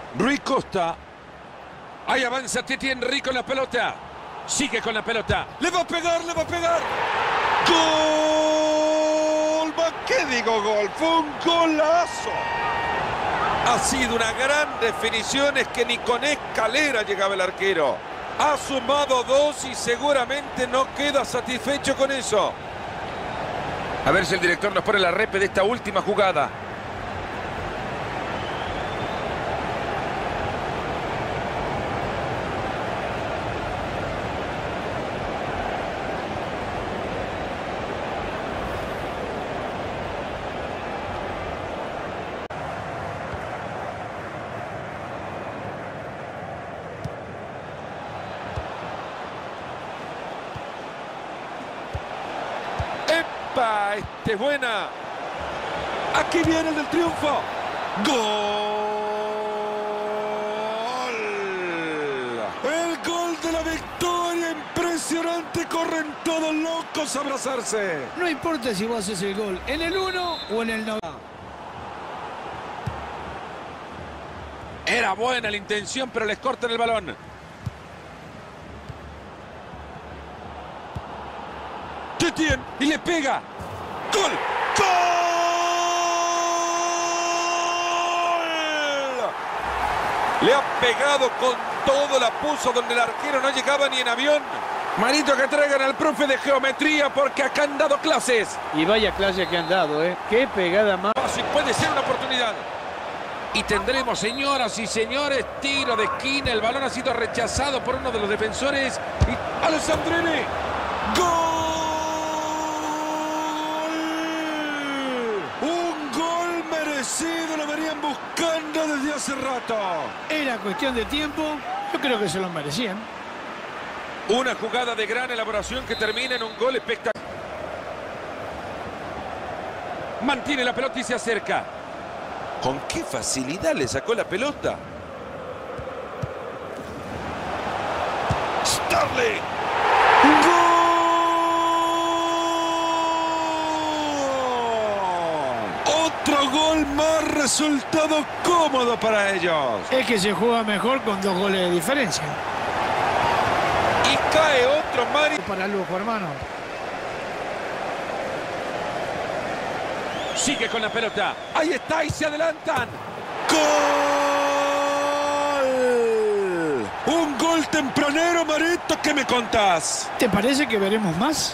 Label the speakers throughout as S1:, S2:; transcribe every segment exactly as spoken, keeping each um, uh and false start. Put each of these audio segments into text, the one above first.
S1: Rui Costa. Ahí avanza Titi Henry con la pelota. Sigue con la pelota. Le va a pegar, le va a pegar. ¡Gol! ¿Qué digo gol? Fue un golazo. Ha sido una gran definición. Es que ni con escalera llegaba el arquero. Ha sumado dos y seguramente no queda satisfecho con eso. A ver si el director nos pone la repe de esta última jugada. Este es buena. Aquí viene el del triunfo. ¡Gol! El gol de la victoria. Impresionante. Corren todos locos a abrazarse.
S2: No importa si vos haces el gol en el uno o en el noventa.
S1: Era buena la intención, pero les cortan el balón. Titien y le pega. ¡Gol! ¡Gol! Le ha pegado con todo, la puso donde el arquero no llegaba ni en avión. Marito, que traigan al profe de geometría porque acá han dado clases.
S3: Y vaya clase que han dado, ¿eh? ¡Qué pegada más!
S1: Si puede ser una oportunidad. Y tendremos, señoras y señores, tiro de esquina. El balón ha sido rechazado por uno de los defensores. Y Alessandrini. ¡Gol! Lo venían buscando desde hace rato.
S2: Era cuestión de tiempo. Yo creo que se lo merecían.
S1: Una jugada de gran elaboración que termina en un gol espectacular. Mantiene la pelota y se acerca. ¿Con qué facilidad le sacó la pelota? Starling. ¡Gol! Otro gol más, resultado cómodo para ellos.
S2: Es que se juega mejor con dos goles de diferencia.
S1: Y cae otro Mari.
S2: Para lujo, hermano.
S1: Sigue con la pelota. Ahí está y se adelantan. ¡Gol! Un gol tempranero, Marito. ¿Qué me contás?
S2: ¿Te parece que veremos más?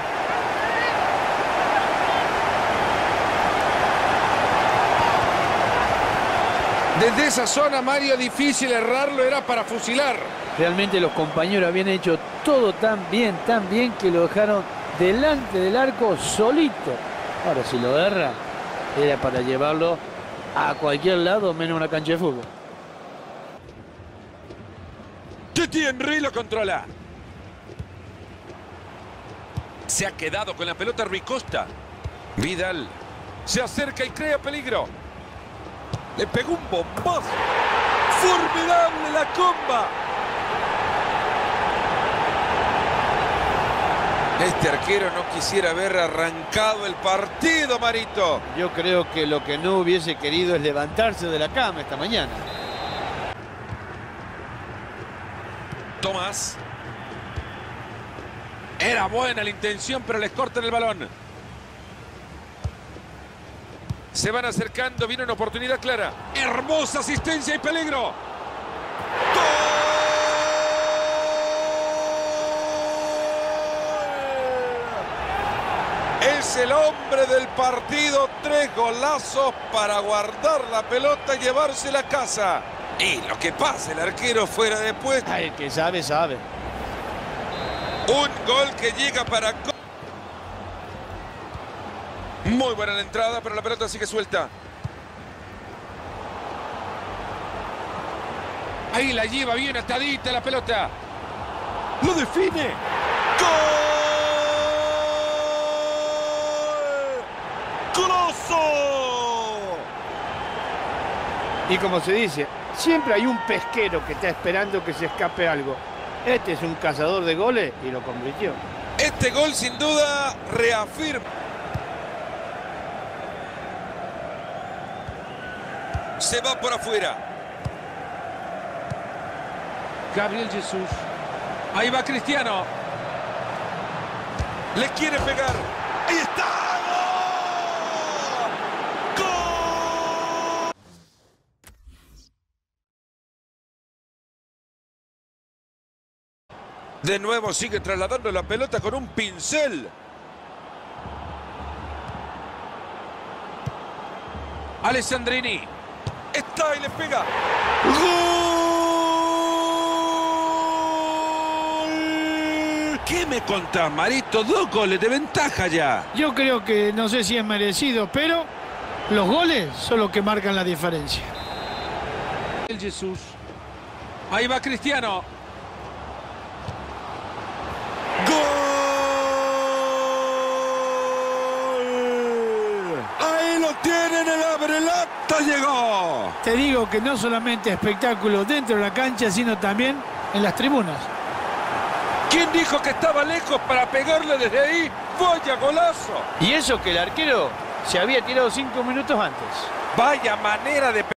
S1: Desde esa zona, Mario, difícil errarlo, era para fusilar.
S3: Realmente los compañeros habían hecho todo tan bien, tan bien que lo dejaron delante del arco solito. Ahora, si lo erra, era para llevarlo a cualquier lado, menos una cancha de fútbol.
S1: Titi Henry lo controla. Se ha quedado con la pelota Rui Costa. Vidal se acerca y crea peligro. Le pegó un bombazo. ¡Formidable la comba! Este arquero no quisiera haber arrancado el partido, Marito.
S3: Yo creo que lo que no hubiese querido es levantarse de la cama esta mañana.
S1: Tomás. Era buena la intención, pero les cortan el balón. Se van acercando, viene una oportunidad clara. Hermosa asistencia y peligro. ¡Gol! Es el hombre del partido. Tres golazos para guardar la pelota y llevársela a casa. Y lo que pasa, el arquero fuera de puesto.
S3: Ay, el que sabe, sabe.
S1: Un gol que llega para... Muy buena la entrada, pero la pelota sigue suelta. Ahí la lleva bien atadita la pelota. Lo define. ¡Gol! ¡Golazo!
S3: Y como se dice, siempre hay un pesquero que está esperando que se escape algo. Este es un cazador de goles y lo convirtió.
S1: Este gol sin duda reafirma. Se va por afuera. Gabriel Jesús. Ahí va Cristiano. Le quiere pegar. ¡Ahí está! ¡Gol! ¡Gol! De nuevo sigue trasladando la pelota con un pincel. Alessandrini. Está y le pega. ¡Gol! ¿Qué me contás, Marito? Dos goles de ventaja ya.
S2: Yo creo que no sé si es merecido, pero los goles son los que marcan la diferencia.
S1: El Jesús. Ahí va Cristiano. ¡Gol! Ahí lo tienen, el abrelata llegó.
S2: Te digo que no solamente espectáculo dentro de la cancha, sino también en las tribunas.
S1: ¿Quién dijo que estaba lejos para pegarle desde ahí? ¡Vaya golazo!
S3: Y eso que el arquero se había tirado cinco minutos antes.
S1: Vaya manera de